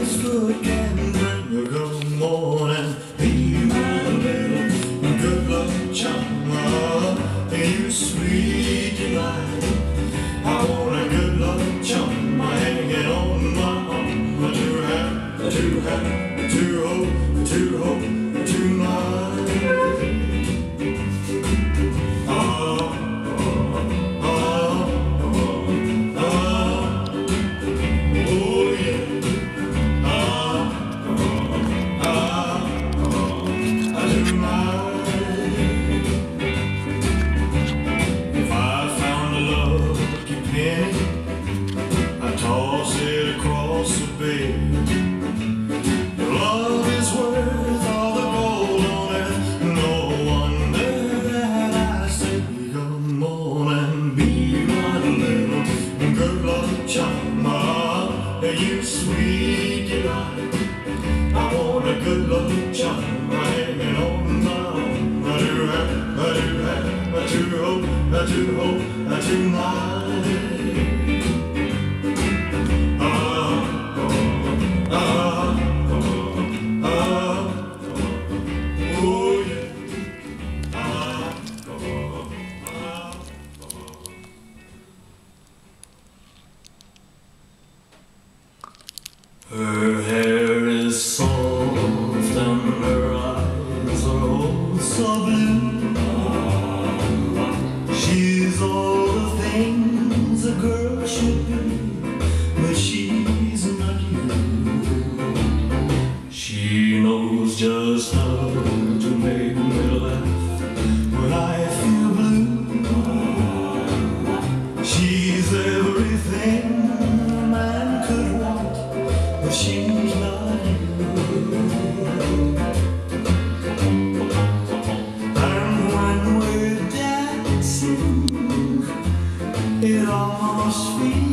foot can bring a good morning. Be my little good luck charm. You sweet delight. I want a good luck charm hanging on my arm. To have, to hope tonight. If I found a lucky penny, I toss it across the bed. Love is worth all the gold on earth. No wonder that I say, come on and be my little good luck charm. You sweet delight. I want a good luck charm hanging on my arm. I do hope tonight. Her hair is soft and her eyes are oh so blue. She's all the things a girl should be, but she's not you. She knows just how to make me laugh when I feel blue. She's everything a man could want, but she's not you. And when we're dancing, it almost feels